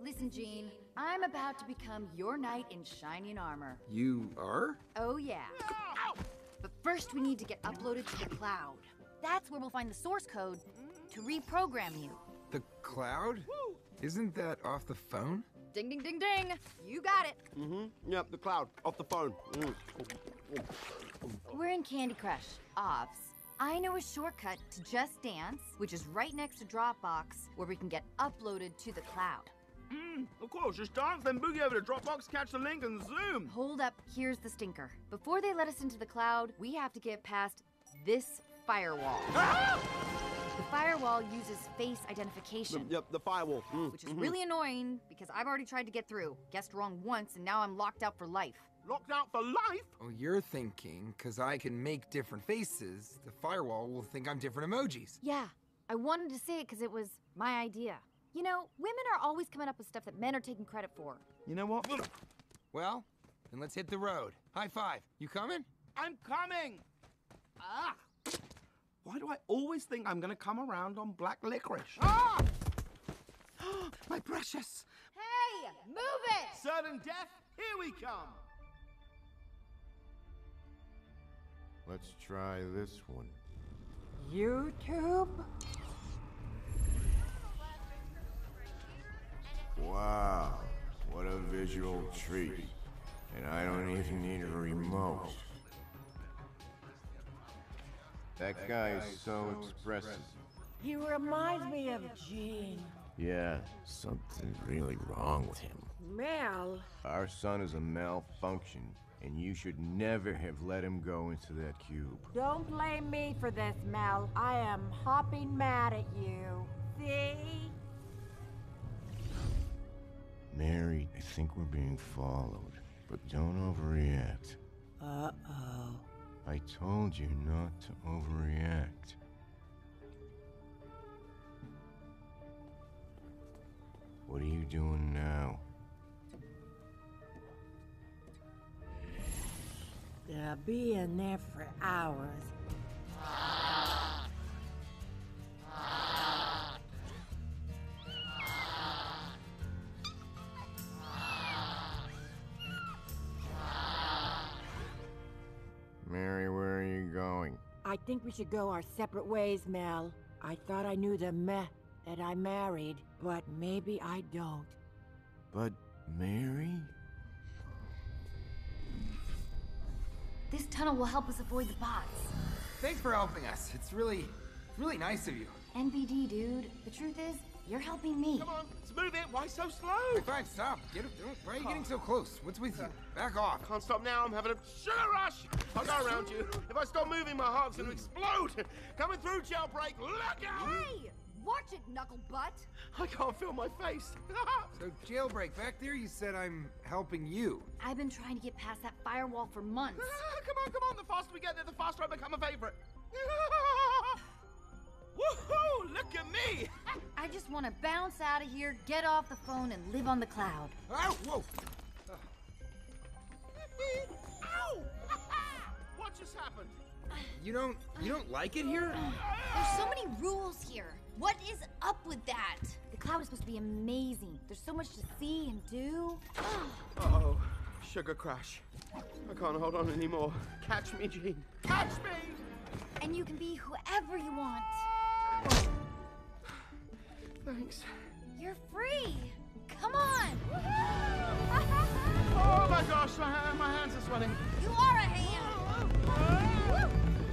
Listen, Jean, I'm about to become your knight in shining armor. You are? Oh, yeah. But first we need to get uploaded to the cloud. That's where we'll find the source code to reprogram you. The cloud? Isn't that off the phone? Ding, ding, ding, ding. You got it. Yep, the cloud, off the phone. We're in Candy Crush, OBS. I know a shortcut to Just Dance, which is right next to Dropbox, where we can get uploaded to the cloud. Of course, just dance, then boogie over to Dropbox, catch the link, and zoom. Hold up, here's the stinker. Before they let us into the cloud, we have to get past this firewall. Ah! The firewall uses face identification. Yep, the firewall. Which is really annoying because I've already tried to get through. Guessed wrong once and now I'm locked out for life. Locked out for life? Oh, you're thinking, because I can make different faces, the firewall will think I'm different emojis. Yeah, I wanted to say it because it was my idea. You know, women are always coming up with stuff that men are taking credit for. You know what? Well, then let's hit the road. High five. You coming? I'm coming! Ah! Why do I always think I'm gonna come around on black licorice? Ah! My precious! Hey, move it! Sudden death, here we come! Let's try this one. YouTube? Wow, what a visual treat. And I don't even need a remote. That guy is so expressive. He reminds me of Gene. Yeah, something's really wrong with him. Mel? Our son is a malfunction, and you should never have let him go into that cube. Don't blame me for this, Mel. I am hopping mad at you. See? Mary, I think we're being followed, but don't overreact. Uh-oh. I told you not to overreact. What are you doing now? They'll be in there for hours. Mary, where are you going? I think we should go our separate ways, Mel. I thought I knew the meh that I married, but maybe I don't. But Mary? This tunnel will help us avoid the bots. Thanks for helping us. It's really nice of you. NBD, dude. The truth is, you're helping me. Come on, smooth it, why so slow? High five, stop. Why are you getting so close? What's with you? Back off. Can't stop now, I'm having a sugar rush! I'll go around you. If I stop moving, my heart's gonna explode! Coming through, jailbreak, look out! Hey! Watch it, knuckle butt! I can't feel my face. So, Jailbreak, back there you said I'm helping you. I've been trying to get past that firewall for months. Come on, the faster we get there, the faster I become a favorite. Woohoo! Look at me! I just want to bounce out of here, get off the phone, and live on the cloud. Ow! Whoa! Ow! What just happened? You don't like it here? There's so many rules here. What is up with that? The cloud is supposed to be amazing. There's so much to see and do. Uh-oh. Sugar crash. I can't hold on anymore. Catch me, Gene. Catch me! And you can be whoever you want. Thanks. You're free. Come on. Oh my gosh, my hands are sweating. You are a hand.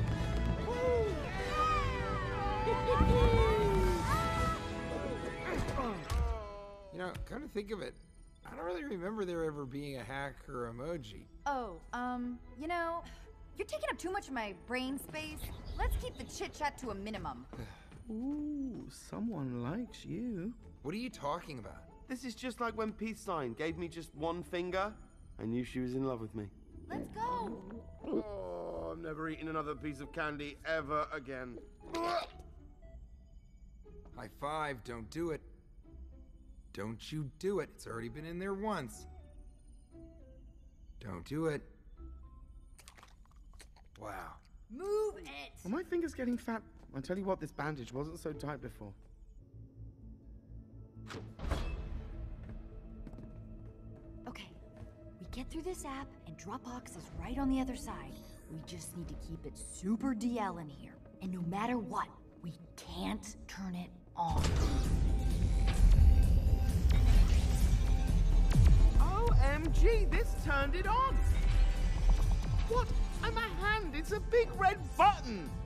You know, come to think of it, I don't really remember there ever being a hack or emoji. Oh, you know, you're taking up too much of my brain space. Let's keep the chit-chat to a minimum. Ooh, someone likes you. What are you talking about? This is just like when Peace Sign gave me just one finger. I knew she was in love with me. Let's go. Oh, I'm never eating another piece of candy ever again. High five, don't do it. Don't you do it. It's already been in there once. Don't do it. Wow. Move it. Are my fingers getting fat? I'll tell you what, this bandage wasn't so tight before. through this app, and Dropbox is right on the other side. We just need to keep it super DL in here. And no matter what, we can't turn it on. OMG, this turned it on! What? And my hand, it's a big red button!